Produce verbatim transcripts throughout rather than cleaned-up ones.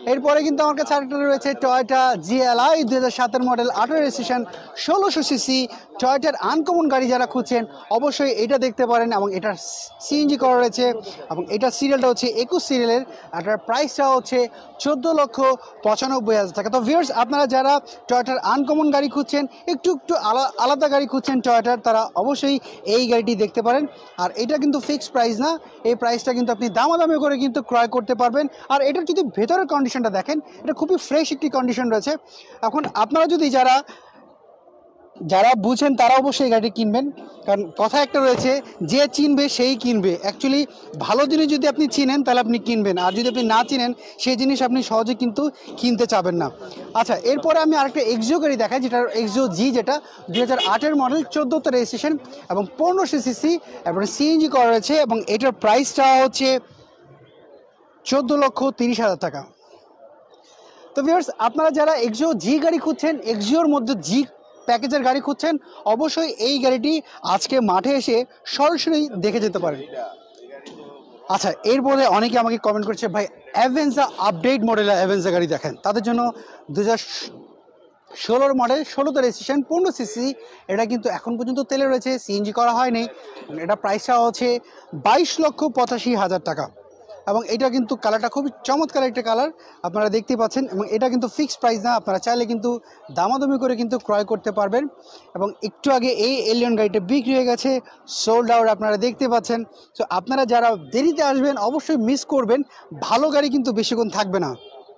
এরপরে কিন্তু আমার কাছে আরেকটা রয়েছে টয়োটা জিএলআই দুই হাজার সাতের মডেল, আঠারো রেজিস্ট্রেশন, ষোলোশো সিসি। টয়োটার আনকমন গাড়ি যারা খুঁজছেন অবশ্যই এটা দেখতে পারেন, এবং এটার সিএনজি করা রয়েছে, এবং এটার সিরিয়ালটা হচ্ছে একুশ সিরিয়ালের। এটার প্রাইসটা হচ্ছে চোদ্দো লক্ষ পঁচানব্বই হাজার টাকা। তো ভিউয়ার্স, আপনারা যারা টয়োটার আনকমন গাড়ি খুঁজছেন, একটু একটু আলাদা গাড়ি খুঁজছেন টয়োটার, তারা অবশ্যই এই গাড়িটি দেখতে পারেন। আর এটা কিন্তু ফিক্সড প্রাইস না, এই প্রাইসটা কিন্তু আপনি দামাদামি করে কিন্তু ক্রয় করতে পারবেন। আর এটার যদি ভেতরের কন্ডিশনটা দেখেন, এটা খুবই ফ্রেশ একটি কন্ডিশন রয়েছে। এখন আপনারা যদি যারা যারা বুঝেন তারা অবশ্যই এই গাড়িটি কিনবেন, কারণ কথা একটা রয়েছে, যে চিনবে সেই কিনবে। অ্যাকচুয়ালি ভালো জিনিস যদি আপনি চিনেন তাহলে আপনি কিনবেন, আর যদি আপনি না চিনেন সেই জিনিস আপনি সহজে কিন্তু কিনতে চাবেন না। আচ্ছা, এরপরে আমি আরেকটা এক্সিও গাড়ি দেখাই, যেটা এক্সিও জি, যেটা দুই হাজার আটের মডেল, চোদ্দোতে রেজিস্ট্রেশন এবং পনেরোশো সিসি, এবং সিএনজি করা রয়েছে, এবং এটার প্রাইসটা হচ্ছে চোদ্দো লক্ষ তিরিশ হাজার টাকা। তো ভিউয়ার্স, আপনারা যারা এক্সিও জি গাড়ি খুঁজছেন, এক্সিওর মধ্যে জি প্যাকেজের গাড়ি খুঁজছেন, অবশ্যই এই গাড়িটি আজকে মাঠে এসে সরাসরি দেখে যেতে পারেন। আচ্ছা, এরপরে অনেকে আমাকে কমেন্ট করছে, ভাই অ্যাভেঞ্জা আপডেট মডেলের অ্যাভেঞ্জা গাড়ি দেখেন। তাদের জন্য দু হাজার ষোলোর মডেল, ষোলোতে রেজিস্ট্রেশন, পনেরো সিসি। এটা কিন্তু এখন পর্যন্ত তেলে রয়েছে, সিএনজি করা হয়নি। এটা প্রাইসটা হচ্ছে বাইশ লক্ষ পঁচাশি হাজার টাকা, এবং এটা কিন্তু কালারটা খুবই চমৎকার একটা কালার, আপনারা দেখতে পাচ্ছেন। এবং এটা কিন্তু ফিক্সড প্রাইস না, আপনারা চাইলে কিন্তু দামাদামি করে কিন্তু ক্রয় করতে পারবেন। এবং একটু আগে এই এলিয়ন গাড়িটা বিক্রি হয়ে গেছে, সোল্ড আউট, আপনারা দেখতে পাচ্ছেন। সো আপনারা যারা দেরিতে আসবেন অবশ্যই মিস করবেন, ভালো গাড়ি কিন্তু বেশিক্ষণ থাকবে না।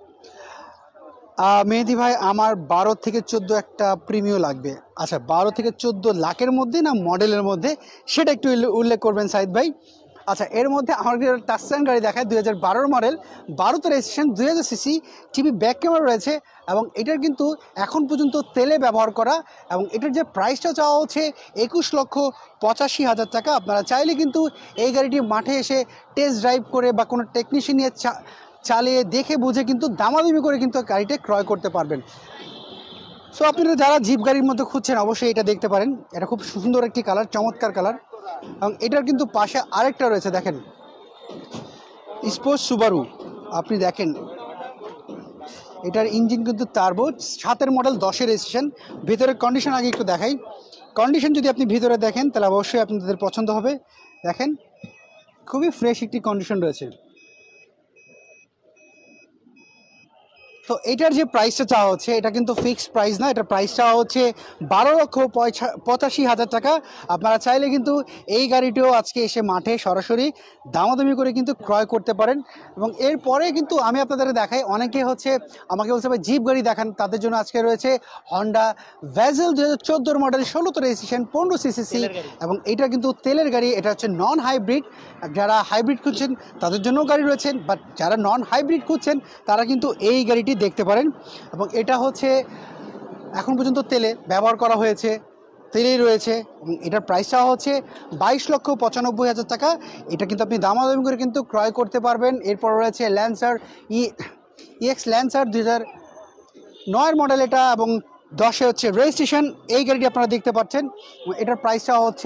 মেহেদি ভাই, আমার বারো থেকে চোদ্দো একটা প্রিমিও লাগবে। আচ্ছা, বারো থেকে চোদ্দো লাখের মধ্যে না মডেলের মধ্যে, সেটা একটু উল্লেখ করবেন সাইদ ভাই। আচ্ছা, এর মধ্যে আমার টাচস্ক্রিন গাড়ি দেখায়, দুই হাজার বারোর মডেল, বারোতে রেজিস্ট্রেশন, দুই হাজার সিসি, টিভি ব্যাক ক্যামেরা রয়েছে, এবং এটার কিন্তু এখন পর্যন্ত তেলে ব্যবহার করা, এবং এটার যে প্রাইসটা চাওয়া হচ্ছে একুশ লক্ষ পঁচাশি হাজার টাকা। আপনারা চাইলে কিন্তু এই গাড়িটি মাঠে এসে টেস্ট ড্রাইভ করে বা কোনো টেকনিশিয়ান নিয়ে চালিয়ে দেখে বুঝে কিন্তু দামাদামি করে কিন্তু গাড়িটা ক্রয় করতে পারবেন। সো আপনারা যারা জিপ গাড়ির মধ্যে খুঁজছেন অবশ্যই এটা দেখতে পারেন। এটা খুব সুন্দর একটি কালার, চমৎকার কালার। এবং এটার কিন্তু পাশে আরেকটা রয়েছে, দেখেন, স্পোর্টস সুবারু। আপনি দেখেন এটার ইঞ্জিন কিন্তু টার্বো, সাতের মডেল, দশের রেজিস্ট্রেশন। ভিতরের কন্ডিশন আগে একটু দেখাই। কন্ডিশন যদি আপনি ভিতরে দেখেন তাহলে অবশ্যই আপনাদের পছন্দ হবে। দেখেন, খুবই ফ্রেশ একটি কন্ডিশন রয়েছে। তো এটার যে প্রাইসটা চাওয়া হচ্ছে এটা কিন্তু ফিক্সড প্রাইস না, এটার প্রাইস চাওয়া হচ্ছে বারো লক্ষ পঁচাশি হাজার টাকা। আপনারা চাইলে কিন্তু এই গাড়িটিও আজকে এসে মাঠে সরাসরি দামাদামি করে কিন্তু ক্রয় করতে পারেন। এবং এরপরে কিন্তু আমি আপনাদের দেখাই, অনেকে হচ্ছে আমাকে বলছে ভাই জিপ গাড়ি দেখান, তাদের জন্য আজকে রয়েছে হন্ডা ভ্যাজেল দু হাজার চোদ্দোর মডেল, ষোলোতে রেজিস্ট্রেশন, পনেরো সিসিসি, এবং এটা কিন্তু তেলের গাড়ি। এটা হচ্ছে নন হাইব্রিড। যারা হাইব্রিড খুঁজছেন তাদের জন্য গাড়ি রয়েছে, বাট যারা নন হাইব্রিড খুঁজছেন তারা কিন্তু এই গাড়িটি দেখতে পারেন। এবং এটা হচ্ছে এখন পর্যন্ত তেলে ব্যবহার করা হয়েছে, তেলেই রয়েছে, এবং এটার প্রাইসটা হচ্ছে বাইশ লক্ষ পঁচানব্বই হাজার টাকা। এটা কিন্তু আপনি দামাদামি করে কিন্তু ক্রয় করতে পারবেন। এরপর রয়েছে ল্যান্সার ই এক্স ল্যান্সার দুই হাজার নয়ের মডেল এটা, এবং দশে হচ্ছে রেজিস্ট্রেশন। এই গাড়িটি আপনারা দেখতে পাচ্ছেন, এটার প্রাইসটা হচ্ছে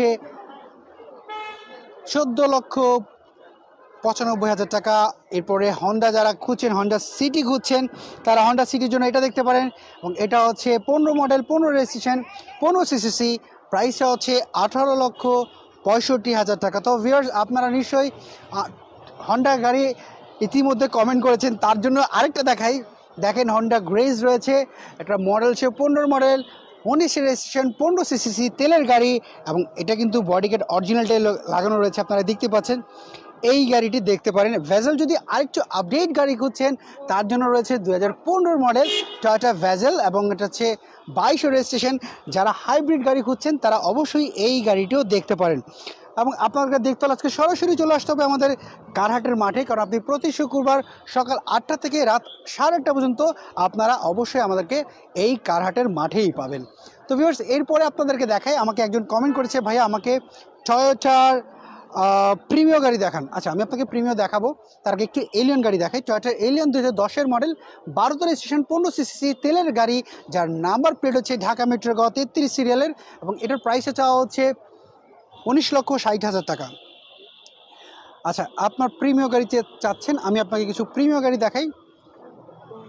চোদ্দো লক্ষ পঁচানব্বই হাজার টাকা। এরপরে হন্ডা যারা খুঁজছেন, হন্ডা সিটি খুঁজছেন, তারা হন্ডা সিটির জন্য এটা দেখতে পারেন। এবং এটা হচ্ছে পনেরো মডেল, পনেরো রেজিস্ট্রেশন, পনেরো সিসিসি, প্রাইসটা হচ্ছে আঠারো লক্ষ পঁয়ষট্টি হাজার টাকা। তো ভিউয়ার্স, আপনারা নিশ্চয়ই হন্ডা গাড়ি ইতিমধ্যে কমেন্ট করেছেন, তার জন্য আরেকটা দেখাই। দেখেন, হন্ডা গ্রেজ রয়েছে, একটা মডেল সে পনেরো মডেল, উনিশের রেজিস্ট্রেশন, পনেরো সিসিসি, তেলের গাড়ি, এবং এটা কিন্তু বডি কিট অরিজিনাল টাইল লাগানো রয়েছে, আপনারা দেখতে পাচ্ছেন। এই গাড়িটি দেখতে পারেন। ভ্যাজেল যদি আরেকটু আপডেট গাড়ি খুঁজছেন তার জন্য রয়েছে দুই হাজার পনেরোর মডেল টয়োটা ভ্যাজেল, এবং এটা হচ্ছে বাইশো রেজিস্ট্রেশন। যারা হাইব্রিড গাড়ি খুঁজছেন তারা অবশ্যই এই গাড়িটিও দেখতে পারেন। এবং আপনাকে দেখতে হলে আজকে সরাসরি চলে আসতে হবে আমাদের কারহাটের মাঠে, কারণ আপনি প্রতি শুক্রবার সকাল আটটা থেকে রাত সাড়ে আটটা পর্যন্ত আপনারা অবশ্যই আমাদেরকে এই কারহাটের মাঠেই পাবেন। তো ভিউয়ার্স, এরপরে আপনাদেরকে দেখাই, আমাকে একজন কমেন্ট করেছে, ভাইয়া আমাকে টয়োটার প্রিমিও গাড়ি দেখান। আচ্ছা, আমি আপনাকে প্রিমিও দেখাবো, তার আগে একটি এলিয়ন গাড়ি দেখাই। টয়োটার এলিয়ন দুই হাজার দশের মডেল, বারোতে রেজিস্ট্রেশন, পনেরো সিসি, তেলের গাড়ি, যার নাম্বার প্লেট হচ্ছে ঢাকা মেট্রো গ তেত্রিশ সিরিয়ালের, এবং এটার প্রাইসে চাওয়া হচ্ছে উনিশ লক্ষ ষাট হাজার টাকা। আচ্ছা, আপনার প্রিমিও গাড়িতে চাচ্ছেন, আমি আপনাকে কিছু প্রিমিও গাড়ি দেখাই।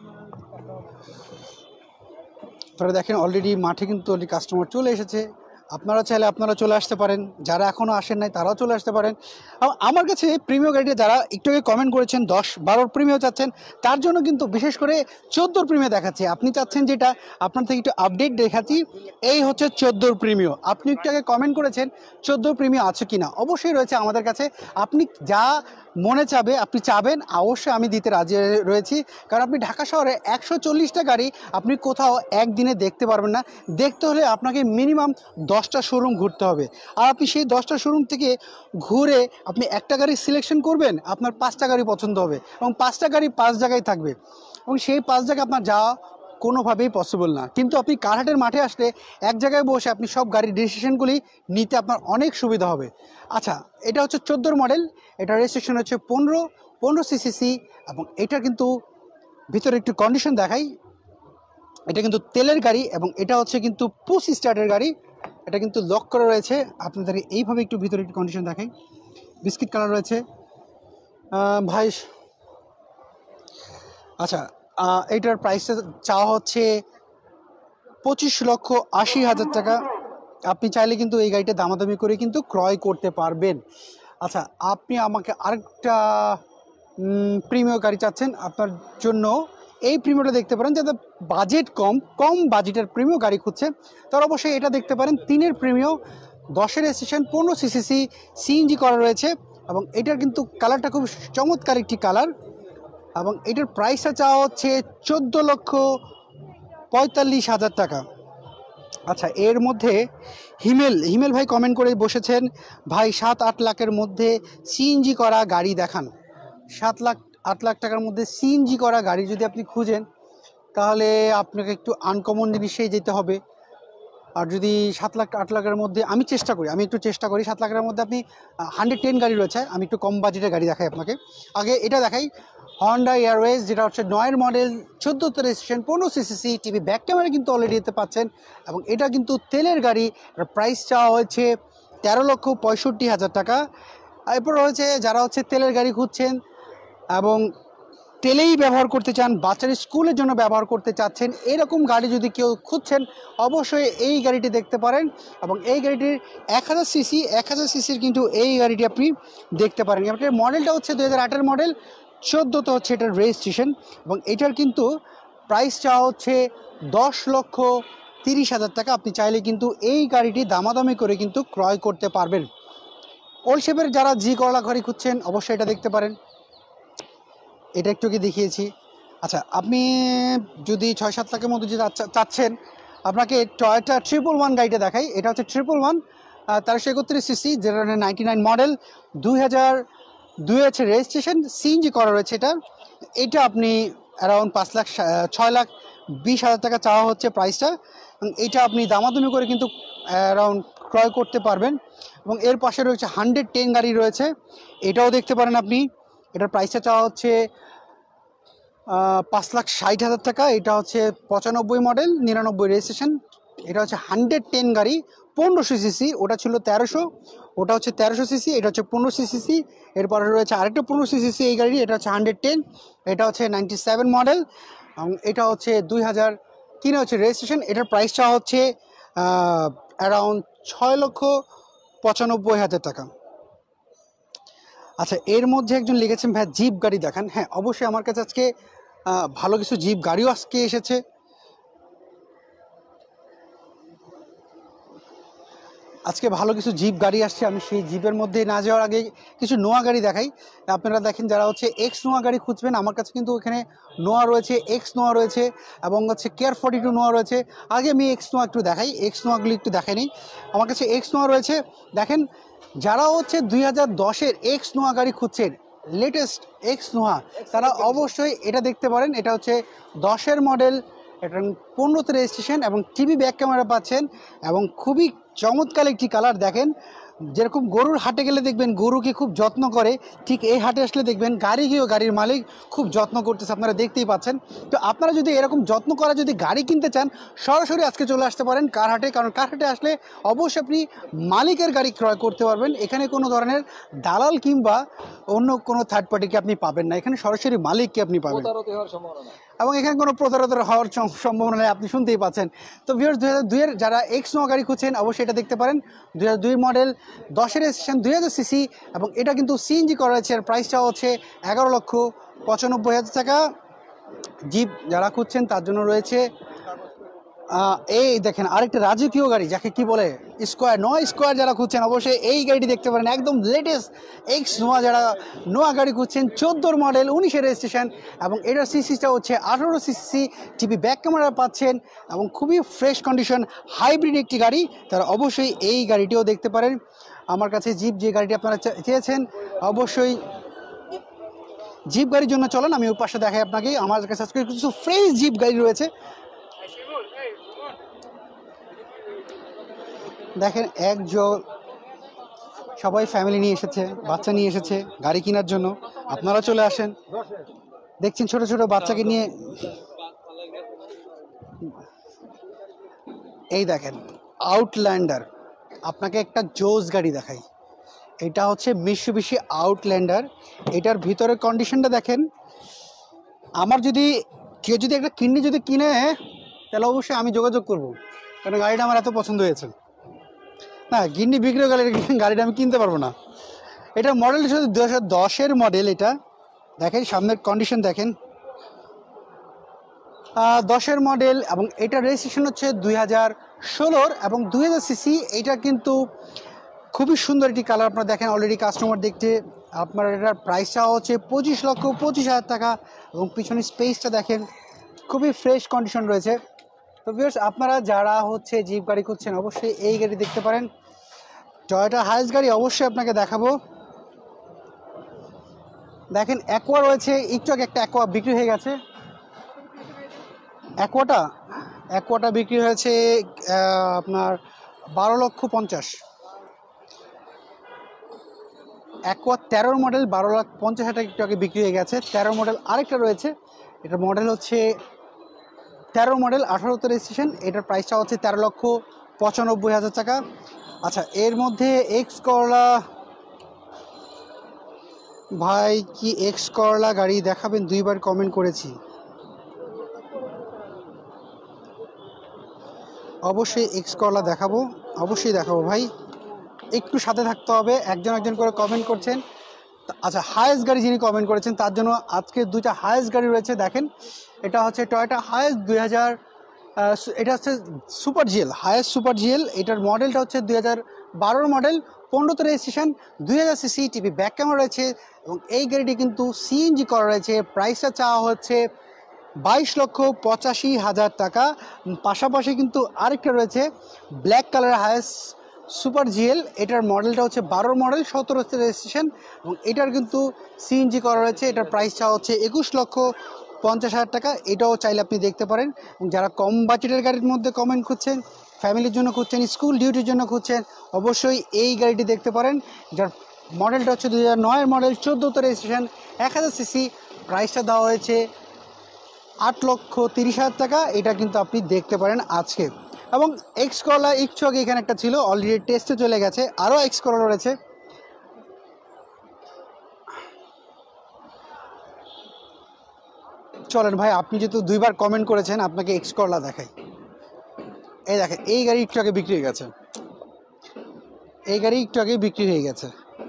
আপনারা দেখেন অলরেডি মাঠে কিন্তু অলরেডি কাস্টমার চলে এসেছে। আপনারা চাইলে আপনারা চলে আসতে পারেন, যারা এখনও আসেন নাই তারাও চলে আসতে পারেন। আমার কাছে প্রিমিয়ার গাড়িটা যারা একটু আগে কমেন্ট করেছেন দশ বারোর প্রিমিয়ার চাচ্ছেন, তার জন্য কিন্তু বিশেষ করে চোদ্দোর প্রিমিয়ার দেখাচ্ছি। আপনি চাচ্ছেন যেটা, আপনার থেকে একটু আপডেট দেখাচ্ছি। এই হচ্ছে চোদ্দোর প্রিমিয়ার। আপনি একটু আগে কমেন্ট করেছেন চোদ্দোর প্রিমিয়ার আছে কি না, অবশ্যই রয়েছে আমাদের কাছে। আপনি যা মনে চাবে আপনি চাবেন, অবশ্যই আমি দিতে রাজি রয়েছি। কারণ আপনি ঢাকা শহরে একশো চল্লিশটা গাড়ি আপনি কোথাও একদিনে দেখতে পারবেন না। দেখতে হলে আপনাকে মিনিমাম দশটা শোরুম ঘুরতে হবে। আর আপনি সেই দশটা শোরুম থেকে ঘুরে আপনি একটা গাড়ি সিলেকশন করবেন, আপনার পাঁচটা গাড়ি পছন্দ হবে এবং পাঁচটা গাড়ি পাঁচ জায়গায় থাকবে এবং সেই পাঁচ জায়গায় আপনার যাওয়া কোনোভাবেই পসিবল না। কিন্তু আপনি কারহাটের মাঠে আসলে এক জায়গায় বসে আপনি সব গাড়ির ডিসিশনগুলি নিতে আপনার অনেক সুবিধা হবে। আচ্ছা, এটা হচ্ছে চোদ্দোর মডেল, এটা রেজিস্ট্রেশন হচ্ছে পনেরো পনেরো সিসিসি এবং এটা কিন্তু ভিতরে একটু কন্ডিশন দেখাই। এটা কিন্তু তেলের গাড়ি এবং এটা হচ্ছে কিন্তু পুশ স্টার্টের গাড়ি। এটা কিন্তু লক করা রয়েছে। আপনাদের এইভাবে একটু ভিতরে একটু কন্ডিশন দেখাই। বিস্কিট কালার রয়েছে ভাই। আচ্ছা, এইটার প্রাইসটা চাওয়া হচ্ছে পঁচিশ লক্ষ আশি হাজার টাকা। আপনি চাইলে কিন্তু এই গাড়িটা দামাদামি করে কিন্তু ক্রয় করতে পারবেন। আচ্ছা, আপনি আমাকে আরেকটা প্রিমিয়ার গাড়ি চাচ্ছেন, আপনার জন্য এই প্রিমিয়ারটা দেখতে পারেন। যাদের বাজেট কম কম বাজেটের প্রিমিয়ার গাড়ি খুঁজছে তারা অবশ্যই এটা দেখতে পারেন। তিনের প্রিমিয়ার, দশের স্টেশন, পনেরো সিসিসি, সিএনজি করা রয়েছে এবং এটার কিন্তু কালারটা খুব চমৎকার একটি কালার এবং এটার প্রাইসটা চাওয়া হচ্ছে চোদ্দো লক্ষ পঁয়তাল্লিশ হাজার টাকা। আচ্ছা, এর মধ্যে হিমেল হিমেল ভাই কমেন্ট করে বসেছেন, ভাই সাত আট লাখের মধ্যে সিএনজি করা গাড়ি দেখান। সাত লাখ আট লাখ টাকার মধ্যে সিএনজি করা গাড়ি যদি আপনি খুঁজেন তাহলে আপনাকে একটু আনকমন জিনিসেই যেতে হবে। আর যদি সাত লাখ আট লাখের মধ্যে আমি চেষ্টা করি আমি একটু চেষ্টা করি সাত লাখের মধ্যে আপনি হান্ড্রেড টেন গাড়ি রয়েছে, আমি একটু কম বাজেটের গাড়ি দেখাই আপনাকে। আগে এটা দেখাই, হন্ডা এয়ারওয়েজ, যেটা হচ্ছে নয়ের মডেল, চোদ্দোতে রেজিস্ট্রেশন, পনেরো সিসিসি, টিভি ব্যাক ক্যামেরা কিন্তু অলরেডি দিতে পাচ্ছেন এবং এটা কিন্তু তেলের গাড়ি। প্রাইস চাওয়া হয়েছে তেরো লক্ষ পঁয়ষট্টি হাজার টাকা। এরপর রয়েছে যারা হচ্ছে তেলের গাড়ি খুঁজছেন এবং তেলেই ব্যবহার করতে চান, বাচ্চার স্কুলের জন্য ব্যবহার করতে চাচ্ছেন, এরকম গাড়ি যদি কেউ খুঁজছেন অবশ্যই এই গাড়িটি দেখতে পারেন এবং এই গাড়িটির এক হাজার সিসি এক হাজার সিসির কিন্তু এই গাড়িটি আপনি দেখতে পারেন। এটার মডেলটা হচ্ছে দু হাজার আটের মডেল, চোদ্দোতে হচ্ছে এটার রেজিস্ট্রেশন এবং এটার কিন্তু প্রাইস চাওয়া হচ্ছে দশ লক্ষ তিরিশ হাজার টাকা। আপনি চাইলে কিন্তু এই গাড়িটি দামাদামি করে কিন্তু ক্রয় করতে পারবেন। ওল্ড শেপের যারা জি করলা গাড়ি খুঁজছেন অবশ্যই এটা দেখতে পারেন। এটা একটু কি দেখিয়েছি। আচ্ছা, আপনি যদি ছয় সাত লাখের মধ্যে যদি চাচ্ছেন আপনাকে টয়োটা ট্রিপল ওয়ান গাড়িটা দেখাই। এটা হচ্ছে ট্রিপল ওয়ান, তেরোশো একত্রিশ সিসি, যেটা নাইনটি নাইন মডেল, দুই হাজার দুই হচ্ছে রেজিস্ট্রেশন, সিএনজি করা রয়েছে এটা। এটা আপনি অ্যারাউন্ড পাঁচ লাখ ছয় লাখ বিশ হাজার টাকা চাওয়া হচ্ছে প্রাইসটা। এটা আপনি দামাদামি করে কিন্তু অ্যারাউন্ড ক্রয় করতে পারবেন। এবং এর পাশে রয়েছে হান্ড্রেড টেন গাড়ি রয়েছে, এটাও দেখতে পারেন আপনি। এটার প্রাইসটা চাওয়া হচ্ছে পাঁচ লাখ ষাট হাজার টাকা। এটা হচ্ছে পঁচানব্বই মডেল, নিরানব্বই রেজিস্ট্রেশন। এটা হচ্ছে হান্ড্রেড টেন গাড়ি, পনেরোশো সিসি, ওটা ছিল তেরোশো, ওটা হচ্ছে তেরোশো সিসি, এটা হচ্ছে পনেরোশো সিসি। এরপরে রয়েছে আরেকটা পনেরোশো সিসি এই গাড়ি, এটা হচ্ছে হান্ড্রেড টেন, এটা হচ্ছে নাইনটি সেভেন মডেল এবং এটা হচ্ছে দুই হাজার তিনে হচ্ছে রেজিস্ট্রেশন। এটার প্রাইসটা হচ্ছে অ্যারাউন্ড ছয় লক্ষ পঁচানব্বই হাজার টাকা। আচ্ছা, এর মধ্যে একজন লিখেছেন ভাই জিপ গাড়ি দেখান। হ্যাঁ, অবশ্যই আমার কাছে আজকে ভালো কিছু জিপ গাড়িও আজকে এসেছে। আজকে ভালো কিছু জিপ গাড়ি আসছে, আমি সেই জিপের মধ্যে না যাওয়ার আগে কিছু নোয়া গাড়ি দেখাই। আপনারা দেখেন যারা হচ্ছে এক্স নোয়া গাড়ি খুঁজবেন, আমার কাছে কিন্তু এখানে নোয়া রয়েছে, এক্স নোয়া রয়েছে এবং হচ্ছে কেয়ার ফর্টি টু নোয়া রয়েছে। আগে আমি এক্স নোয়া একটু দেখাই, এক্স নোয়াগুলি একটু দেখাই নিই। আমার কাছে এক্স নোয়া রয়েছে। দেখেন, যারা হচ্ছে দুই হাজার দশের এক্স নোয়া গাড়ি খুঁজছেন, লেটেস্ট এক্স নোয়া, তারা অবশ্যই এটা দেখতে পারেন। এটা হচ্ছে দশের মডেল, এটা পনেরোতে রেজিস্ট্রেশন এবং টিভি ব্যাক ক্যামেরা পাচ্ছেন এবং খুবই চমৎকার একটি কালার। দেখেন, যেরকম গরুর হাটে গেলে দেখবেন গরুকে খুব যত্ন করে, ঠিক এই হাটে আসলে দেখবেন গাড়ি গিয়েও গাড়ির মালিক খুব যত্ন করতেছে, আপনারা দেখতেই পাচ্ছেন। তো আপনারা যদি এরকম যত্ন করা যদি গাড়ি কিনতে চান সরাসরি আজকে চলে আসতে পারেন কারহাটে, কারণ কারহাটে আসলে অবশ্যই আপনি মালিকের গাড়ি ক্রয় করতে পারবেন। এখানে কোনো ধরনের দালাল কিংবা অন্য কোনো থার্ড পার্টিকে আপনি পাবেন না, এখানে সরাসরি মালিককে আপনি পাবেন। এবং এখানে কোনো প্রতারণার হওয়ার সম্ভাবনা নেই, আপনি শুনতেই পাচ্ছেন। তো ভিউয়ার্স, দুই হাজার দুইয়ের যারা এক্স নোয়া গাড়ি খুঁজছেন অবশ্যই এটা দেখতে পারেন। দুই হাজার দুই মডেল, দশের রেজিস্ট্রেশন, দুই হাজার সিসি, এবং এটা কিন্তু সিএনজি করা হয়েছে। এর প্রাইসটা হচ্ছে এগারো লক্ষ পঁচানব্বই হাজার টাকা। জিপ যারা খুঁজছেন তার জন্য রয়েছে এই দেখেন আরেকটা রাজকীয় গাড়ি, যাকে কি বলে স্কোয়ার, নয় স্কোয়ার যারা খুঁজছেন অবশ্যই এই গাড়িটি দেখতে পারেন। একদম লেটেস্ট এক্স নোয়া যারা নোয়া গাড়ি খুঁজছেন, চোদ্দোর মডেল, উনিশের রেজিস্ট্রেশন, এবং এটার সিসিটা হচ্ছে আঠারো সিসি, টিভি ব্যাক ক্যামেরা পাচ্ছেন এবং খুবই ফ্রেশ কন্ডিশন, হাইব্রিড একটি গাড়ি। তারা অবশ্যই এই গাড়িটিও দেখতে পারেন। আমার কাছে জিপ যে গাড়িটি আপনারা চেয়েছেন অবশ্যই জিপ গাড়ির জন্য চলেন, আমি ওর পাশে দেখাই আপনাকে। আমার কাছে আজকে কিছু ফ্রেশ জিপ গাড়ি রয়েছে। দেখেন একজন সবাই ফ্যামিলি নিয়ে এসেছে, বাচ্চা নিয়ে এসেছে গাড়ি কেনার জন্য। আপনারা চলে আসেন। দেখছেন ছোট ছোট বাচ্চাকে নিয়ে। এই দেখেন আউটল্যান্ডার, আপনাকে একটা জোস গাড়ি দেখাই। এটা হচ্ছে মিৎসুবিশি আউটল্যান্ডার। এটার ভিতরের কন্ডিশনটা দেখেন। আমার যদি কেউ যদি একটা কিডনি যদি কিনে তাহলে অবশ্যই আমি যোগাযোগ করব, কারণ গাড়িটা আমার এত পছন্দ হয়েছে। না, কিডনি বিক্রি হয়ে গেলে গাড়িটা আমি কিনতে পারবো না। এটার মডেল শুধু দু হাজার দশের মডেল। এটা দেখেন সামনের কন্ডিশন দেখেন, দশের মডেল, এবং এটার রেজিস্ট্রেশন হচ্ছে দুই হাজার ষোলোর এবং দুই হাজার সিসি। এইটা কিন্তু খুবই সুন্দর একটি কালার। আপনারা দেখেন অলরেডি কাস্টমার দেখতে। আপনার এটার প্রাইসটা হচ্ছে পঁচিশ লক্ষ পঁচিশ হাজার টাকা, এবং পিছনের স্পেসটা দেখেন খুবই ফ্রেশ কন্ডিশন রয়েছে। তো ভিউয়ার্স, আপনারা যারা হচ্ছে জিপ গাড়ি খুঁজছেন অবশ্যই এই গাড়ি দেখতে পারেন। টয়োটা হাইস গাড়ি অবশ্যই আপনাকে দেখাবো। দেখেন অ্যাকোয়া রয়েছে, একটু আগে একটা অ্যাকোয়া বিক্রি হয়ে গেছে। অ্যাকোয়াটা অ্যাকোয়াটা বিক্রি হয়েছে আপনার বারো লক্ষ পঞ্চাশ। অ্যাকোয়া তেরোর মডেল বারো লাখ পঞ্চাশ হাজার একটু আগে বিক্রি হয়ে গেছে। তেরো মডেল আরেকটা রয়েছে, এটার মডেল হচ্ছে তেরো মডেল, আঠারোতে রেজিস্ট্রেশন। এটার প্রাইসটা হচ্ছে তেরো লক্ষ পঁচানব্বই হাজার টাকা। আচ্ছা, এর মধ্যে এক্স করলা, ভাই কি এক্স করলা গাড়ি দেখাবেন? দুইবার কমেন্ট করেছি। অবশ্যই এক্স করলা দেখাবো, অবশ্যই দেখাবো ভাই, একটু সাথে থাকতে হবে। একজন একজন করে কমেন্ট করছেন। আচ্ছা, হায়েস্ট গাড়ি যিনি কমেন্ট করেছেন তার জন্য আজকে দুইটা হায়েস্ট গাড়ি রয়েছে। দেখেন এটা হচ্ছে টয়োটা হায়েস্ট দুই হাজার, এটা হচ্ছে super GL, highest super GL. এটার মডেলটা হচ্ছে দুই হাজার বারোর মডেল, পনেরোতে রেজিস্ট্রেশন, দুই হাজার সিসি, টিভি ব্যাক ক্যামেরা রয়েছে, এবং এই গাড়িটি কিন্তু সিএনজি করা রয়েছে। প্রাইসটা চাওয়া হচ্ছে বাইশ লক্ষ পঁচাশি হাজার টাকা। পাশাপাশি কিন্তু আরেকটা রয়েছে ব্ল্যাক কালারের হায়েস্ট সুপার জিএল। এটার মডেলটা হচ্ছে বারোর মডেল, সতেরোতে রেজিস্ট্রেশন, এবং এটার কিন্তু সিএনজি করা রয়েছে। এটার প্রাইসটা হচ্ছে একুশ লক্ষ পঞ্চাশ হাজার টাকা। এটাও চাইলে আপনি দেখতে পারেন। এবং যারা কম বাজেটের গাড়ির মধ্যে কমেন্ট খুঁজছেন, ফ্যামিলির জন্য খুঁজছেন, স্কুল ডিউটির জন্য খুঁজছেন, অবশ্যই এই গাড়িটি দেখতে পারেন। যার মডেলটা হচ্ছে দুই হাজার নয়ের মডেল, চোদ্দোতে রেজিস্ট্রেশন, এক হাজার সিসি। প্রাইসটা দেওয়া হয়েছে আট লক্ষ তিরিশ হাজার টাকা। এটা কিন্তু আপনি দেখতে পারেন আজকে। এবং এক্স করলা একটু আগে এখানে একটা ছিল, অলরেডি টেস্টে চলে গেছে। আরও এক্স করলা রয়েছে। চলেন ভাই, আপনি যেহেতু দুইবার কমেন্ট করেছেন আপনাকে এক্স করলা দেখাই। এই দেখেন এই গাড়ি একটু আগে বিক্রি হয়ে গেছে, এই গাড়ি একটু আগে বিক্রি হয়ে গেছে।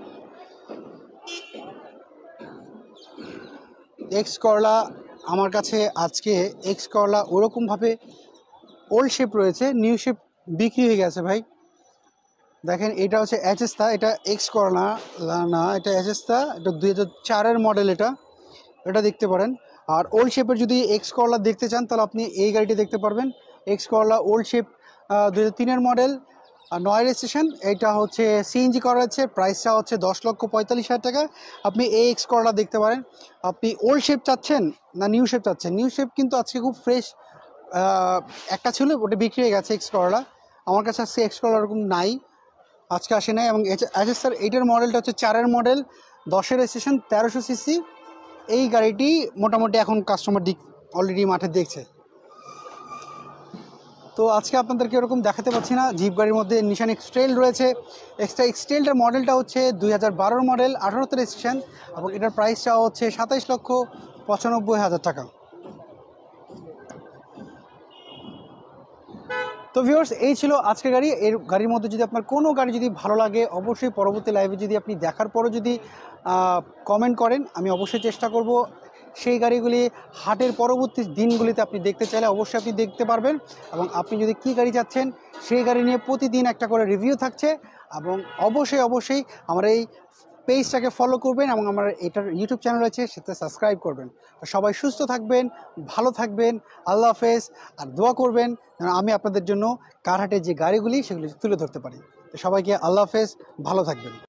এক্স করলা আমার কাছে আজকে এক্স করলা ওরকমভাবে ওল্ড শেপ রয়েছে, নিউ শেপ বিক্রি হয়ে গেছে ভাই। দেখেন এটা হচ্ছে অ্যাচেস্তা, এটা এক্স করলা না, এটা অ্যাচেস্তা, এটা দুই হাজার চারের মডেল। এটা এটা দেখতে পারেন। আর ওল্ড শেপের যদি এক্স করলা দেখতে চান তাহলে আপনি এই গাড়িটি দেখতে পারবেন। এক্স করলা ওল্ড শেপ, দুই হাজার তিনের মডেল, আর নয় রেজিস্ট্রেশন। এটা হচ্ছে সিএনজি করা আছে। প্রাইসটা হচ্ছে দশ লক্ষ পঁয়তাল্লিশ হাজার টাকা। আপনি এই এক্স করলা দেখতে পারেন। আপনি ওল্ড শেপ চাচ্ছেন না নিউ শেপ চাচ্ছেন? নিউ শেপ কিন্তু আজকে খুব ফ্রেশ একটা ছিল, ওটা বিক্রি হয়ে গেছে এক্স করলা। আমার কাছে আজকে এক্স করলা ওরকম নাই, আজকে আসে নাই। এবং আচ্ছা স্যার, এইটার মডেলটা হচ্ছে চারের মডেল, দশের রেজিস্ট্রেশন, তেরোশো সিসি। এই গাড়িটি মোটামুটি এখন কাস্টমার দিক অলরেডি মাঠে দেখছে। তো আজকে আপনাদেরকে এরকম দেখাতে পাচ্ছি না। জিপ গাড়ির মধ্যে নিশান এক্সট্রেল রয়েছে। এক্সট্রা এক্সট্রেলটার মডেলটা হচ্ছে দুই হাজার বারোর মডেল, আঠারোতে রেজিস্ট্রেশন, এবং এটার প্রাইসটা হচ্ছে সাতাইশ লক্ষ পঁচানব্বই হাজার টাকা। তো ভিউয়ার্স, এই ছিল আজকের গাড়ি। এর গাড়ির মধ্যে যদি আপনার কোনো গাড়ি যদি ভালো লাগে, অবশ্যই পরবর্তী লাইভে যদি আপনি দেখার পরও যদি কমেন্ট করেন, আমি অবশ্যই চেষ্টা করব সেই গাড়িগুলি হাটের পরবর্তী দিনগুলিতে আপনি দেখতে চাইলে অবশ্যই আপনি দেখতে পারবেন। এবং আপনি যদি কী গাড়ি চাচ্ছেন সেই গাড়ি নিয়ে প্রতিদিন একটা করে রিভিউ থাকছে। এবং অবশ্যই অবশ্যই আমার এই পেজটাকে ফলো করবেন এবং আমার এটার ইউটিউব চ্যানেল আছে, সেটা সাবস্ক্রাইব করবেন। তো সবাই সুস্থ থাকবেন, ভালো থাকবেন, আল্লাহ হাফেজ। আর দোয়া করবেন যেন আমি আপনাদের জন্য কারহাটের যে গাড়িগুলি সেগুলি তুলে ধরতে পারি। তো সবাইকে আল্লাহ হাফেজ, ভালো থাকবেন।